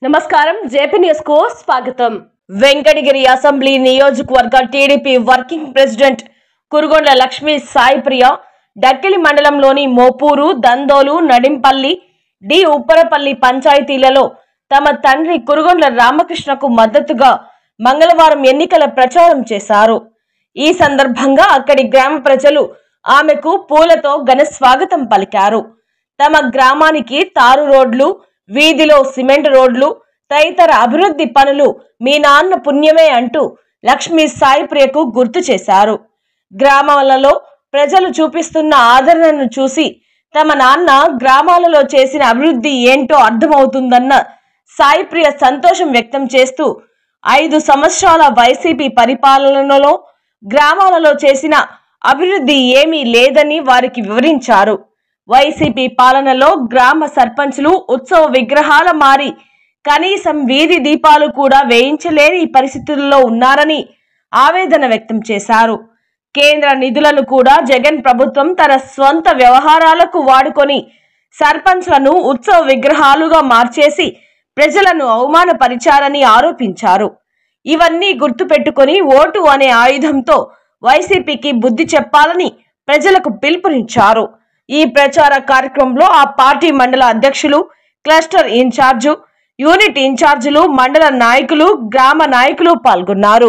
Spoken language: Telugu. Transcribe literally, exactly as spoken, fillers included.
నమస్కారం జేపీ న్యూస్ కు స్వాగతం। వెంకటగిరి అసెంబ్లీ నియోజకవర్గ TDP working president Kurugondla Lakshmi Saipriya Dakkili మండలంలోని మోపూరు, దందోలు, నడింపల్లి, డి ఉప్పరపల్లి పంచాయతీలలో తమ తండ్రి కురుగొండ్ల రామకృష్ణకు మద్దతుగా మంగళవారం ఎన్నికల ప్రచారం చేశారు। ఈ సందర్భంగా అక్కడి గ్రామ ప్రజలు ఆమెకు పూలతో ఘన స్వాగతం పలికారు। తమ గ్రామానికి తారు రోడ్లు, వీధిలో సిమెంట్ రోడ్లు తదితర అభివృద్ధి పనులు మీ నాన్న పుణ్యమే అంటూ లక్ష్మీ సాయిప్రియకు గుర్తు చేశారు। గ్రామాలలో ప్రజలు చూపిస్తున్న ఆదరణను చూసి తమ నాన్న గ్రామాలలో చేసిన అభివృద్ధి ఏంటో అర్థమవుతుందన్న సాయిప్రియ సంతోషం వ్యక్తం చేస్తూ ఐదు సంవత్సరాల వైసీపీ పరిపాలనలో గ్రామాలలో చేసిన అభివృద్ధి ఏమీ లేదని వారికి వివరించారు। వైసీపీ పాలనలో గ్రామ సర్పంచులు ఉత్సవ విగ్రహాల మారి కనీసం వీధి దీపాలు కూడా వేయించలేని పరిస్థితుల్లో ఉన్నారని ఆవేదన వ్యక్తం చేశారు। కేంద్ర నిధులను కూడా జగన్ ప్రభుత్వం తన స్వంత వ్యవహారాలకు వాడుకొని సర్పంచ్లను ఉత్సవ విగ్రహాలుగా మార్చేసి ప్రజలను అవమానపరిచారని ఆరోపించారు। ఇవన్నీ గుర్తుపెట్టుకొని ఓటు అనే ఆయుధంతో వైసీపీకి బుద్ధి చెప్పాలని ప్రజలకు పిలుపునిచ్చారు। ఈ ప్రచార కార్యక్రమంలో ఆ పార్టీ మండల అధ్యక్షులు, క్లస్టర్ ఇన్ఛార్జు, యూనిట్ ఇన్ఛార్జీలు, మండల నాయకులు, గ్రామ నాయకులు పాల్గొన్నారు।